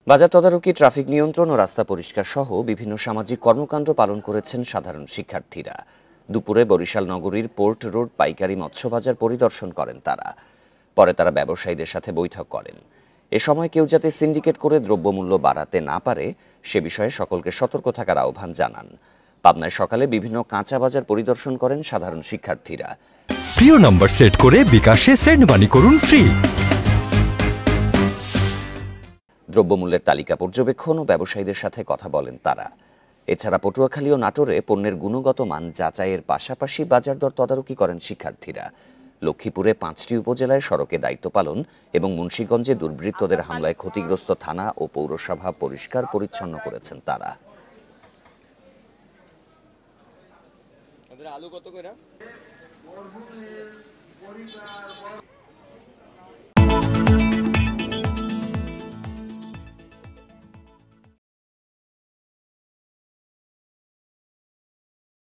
বাজার তদারকি, ট্রাফিক নিয়ন্ত্রণ ও রাস্তা পরিষ্কার সহ বিভিন্ন সামাজিক কর্মকাণ্ড পালন করেছেন সাধারণ শিক্ষার্থীরা। দুপুরে বরিশাল নগরীর পোর্ট রোড পাইকারি মৎস্য বাজার পরিদর্শন করেন তারা। পরে তারা ব্যবসায়ীদের সাথে বৈঠক করেন। এ সময় কেউ যাতে সিন্ডিকেট করে দ্রব্যমূল্য বাড়াতে না পারে সে বিষয়ে সকলকে সতর্ক থাকার আহ্বান জানান। পাবনায় সকালে বিভিন্ন কাঁচা বাজার পরিদর্শন করেন সাধারণ শিক্ষার্থীরা। প্রিয় নম্বর সেট করে বিকাশে সেন্ড মানি করুন ফ্রি। দ্রব্যমূল্যের তালিকা পর্যবেক্ষণ ও ব্যবসায়ীদের সাথে কথা বলেন তারা। এছাড়া পটুয়াখালী ও নাটোরে পণ্যের গুণগত মান যাচাইয়ের পাশাপাশি বাজার দর তদারকি করেন শিক্ষার্থীরা। লক্ষ্মীপুরে 5টি উপজেলায় সড়কে দায়িত্ব পালন এবং মুন্সিগঞ্জে দুর্বৃত্তদের হামলায় ক্ষতিগ্রস্ত থানা ও পৌরসভা পরিষ্কার পরিচ্ছন্ন করেছেন তারা। আলু কত করে?